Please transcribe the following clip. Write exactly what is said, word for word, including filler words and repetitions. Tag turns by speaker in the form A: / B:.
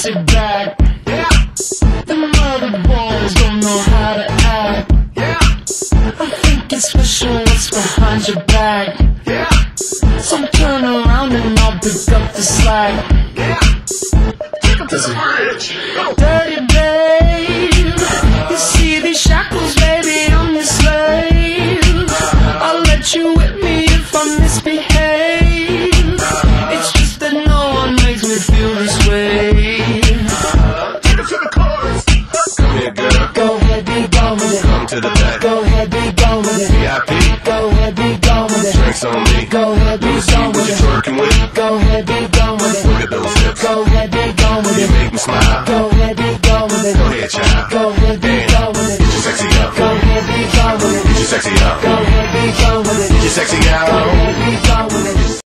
A: pussy back. The mother boys don't know how to act. I'm thinking special, what's behind your back? So turn around and I'll pick up the slack. Dirty babe, you see these shackles, baby, I'm your slave. I'll let you whip me if I misbehave. It's just that no one makes me feel this way.
B: Take it to the chorus. Come here, girl.
A: Go ahead, be gone with it.
B: Come to the back.
A: Go ahead, be gone with it.
B: V I P.
A: Go ahead, be gone with it.
B: Drinks on me.
A: Go ahead, be
B: See
A: gone
B: what
A: with
B: you
A: it.
B: twerking with.
A: Go ahead, be gone with it.
B: Look at those hips.
A: Go ahead, be gone with
B: You
A: it.
B: make me smile.
A: Go ahead, be gone with it.
B: Go ahead, child.
A: Go ahead, be gone with it.
B: Get your sexy up.
A: Go ahead, be gone with it.
B: Get your sexy up.
A: Go ahead, be gone with it.
B: Get your sexy
A: Go
B: out.
A: ahead, be gone with it.